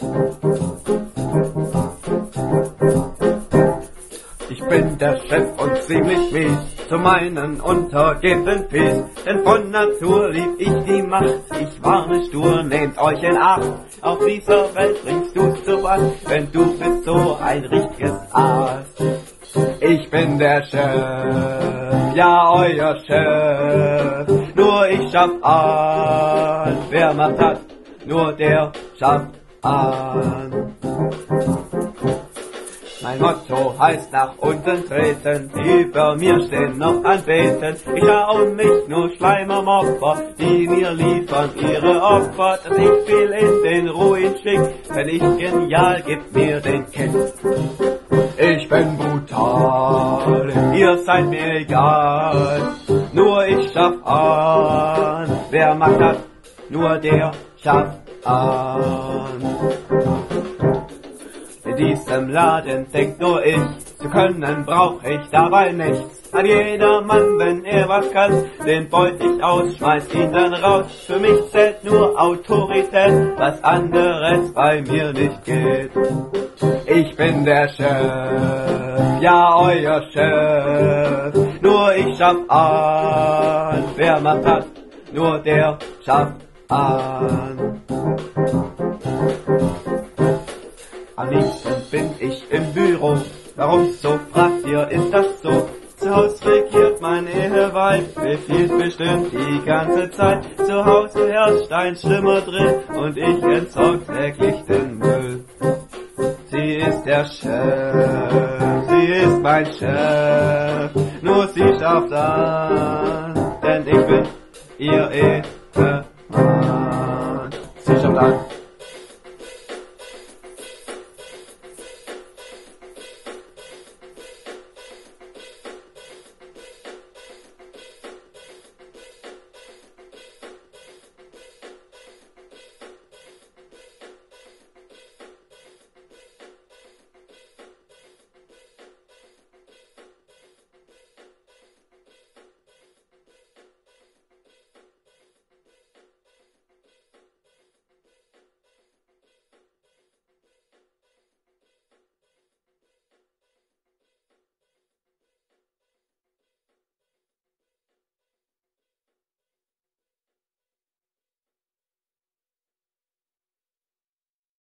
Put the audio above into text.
Ich bin der Chef und ziemlich mies, zu meinen Untergebenen fies, denn von Natur lieb ich die Macht. Ich warne stur, nehmt euch in Acht, auf dieser Welt bringst du's zu was, wenn du bist so ein richtiges Aas. Ich bin der Chef, ja euer Chef, nur ich schaff an, wer macht das? Nur der schafft an. Mein Motto heißt nach unten treten, über mir stehen noch anbeten. Ich schau mich nur Schleimermopfer, die mir liefern ihre Opfer, dass ich viel in den Ruin schick, wenn ich genial, gib mir den Kick. Ich bin brutal, ihr seid mir egal, nur ich schaff an, wer macht das? Nur der schafft an. In diesem Laden denkt nur ich, zu können brauch ich dabei nichts. An jedermann, wenn er was kann, den beut ich aus, schmeiß ihn dann raus. Für mich zählt nur Autorität, was anderes bei mir nicht geht. Ich bin der Chef, ja euer Chef, nur ich schaff an. Wer macht das? Nur der schafft an. Am liebsten bin ich im Büro, warum so, fragt ihr, ist das so? Zu Haus regiert mein Eheweib, befiehlt bestimmt die ganze Zeit. Zu Hause herrscht ein schlimmer Drill und ich entsorg täglich den Müll. Sie ist der Chef, sie ist mein Chef, nur sie schafft an, denn ich bin ihr Ehemann. Sie schafft an.